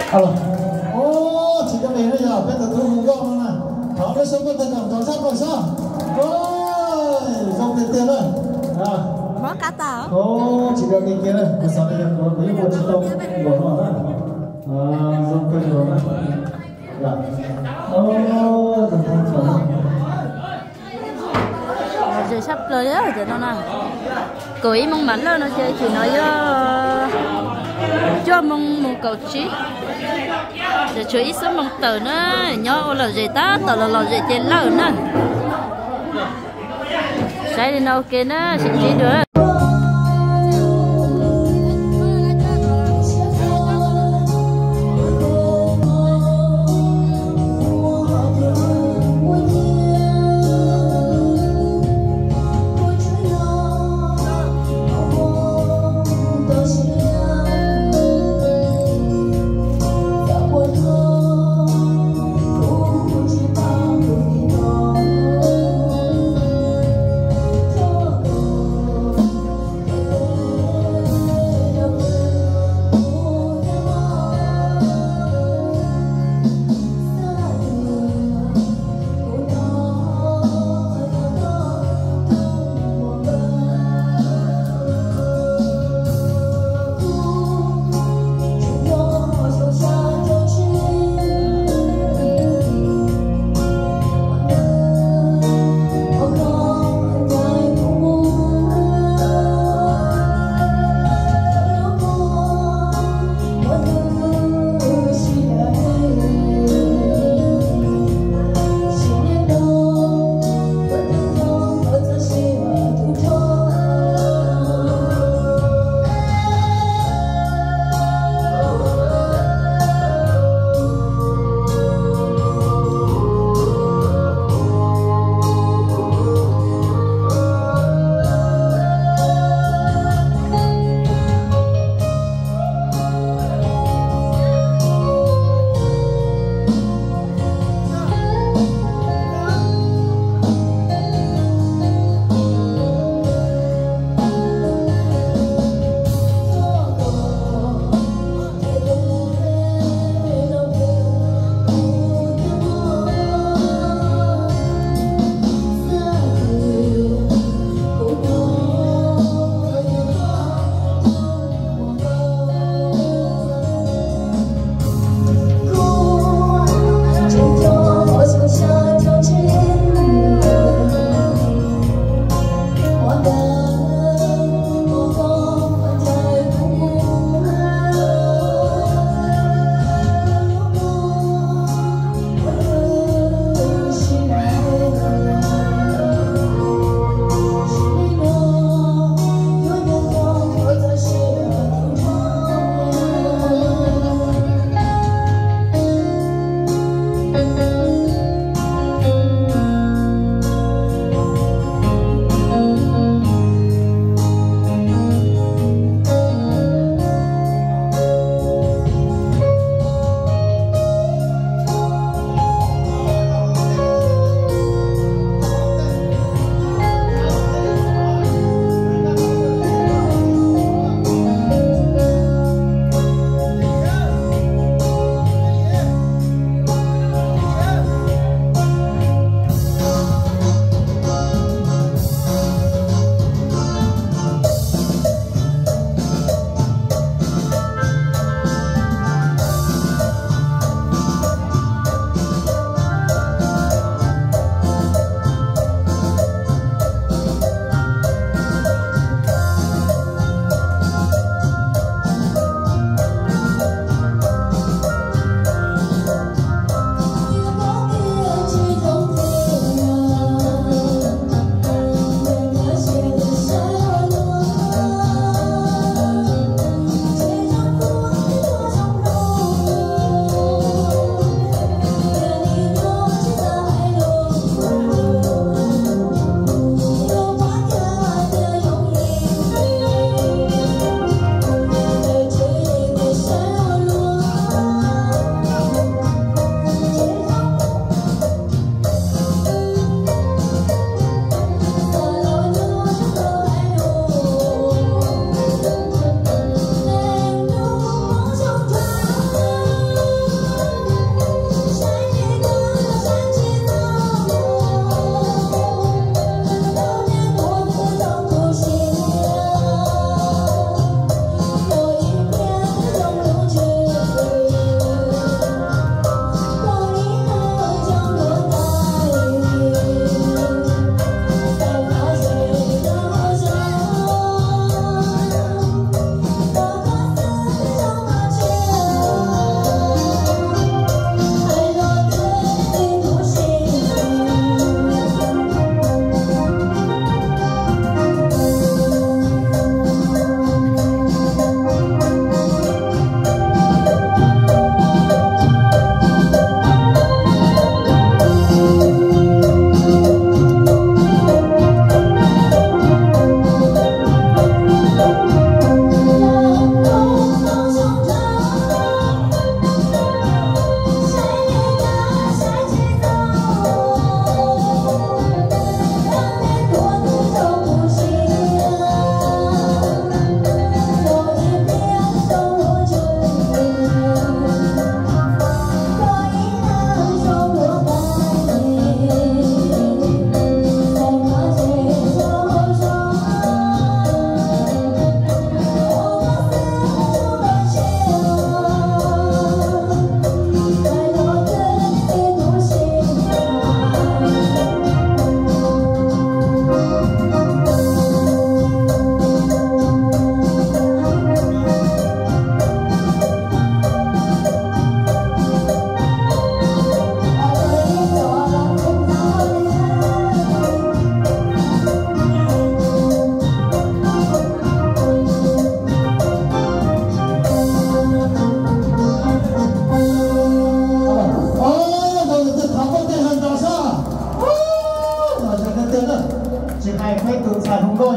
Alo. Ô, chỉ có mình bây giờ bây giờ tôi ngủ gọn này. Tháo cái số con cầm cháu sắp rồi sao? Ôi, dòng tiền rồi. À. Mở cá tàu. Ô, chỉ có mình kia này. Cái sao đây có mấy một chiếc tông gọn rồi đó. Dòng cây rồi đó. Dạ. Ô, dòng thanh rồi. Rồi sắp tới á thì nó nè. Cưới mong mắn lên nó chơi thì nói cho mong cầu chí. Rồi chú ý số mong tờ nữa nhớ là gì ta tờ là gì trên lỡ nữa. Sai đi đâu kia nó sẽ chỉ được.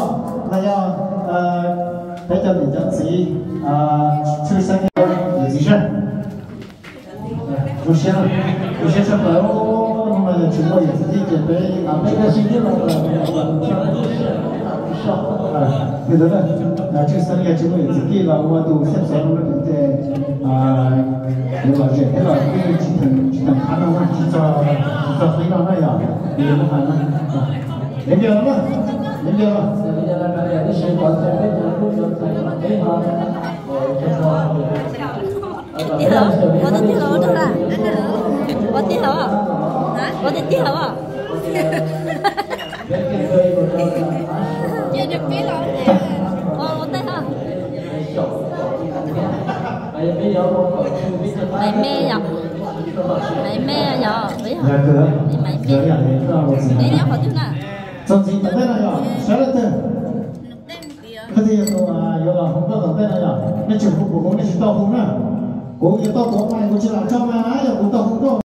那要在这里讲起出生有几事？有些什么我们中国也自己准备拿这个新的对的呢，这三个中国也自己了，我都现在我们在有了这个只能看到我制造非常那样，你们看呢？明白了吗？明白了。 地头，我的地头多啦，我地头啊，我的地头啊。接着飞了，我带哈。妹呀，喂哈，你妹，你好听呐。 总之，等待了呀，谁来等？佢哋又話有啦，好多等待啦呀，你全部部門你是到紅啦，我要到國外，我知啦，做咩啊？又冇到紅多。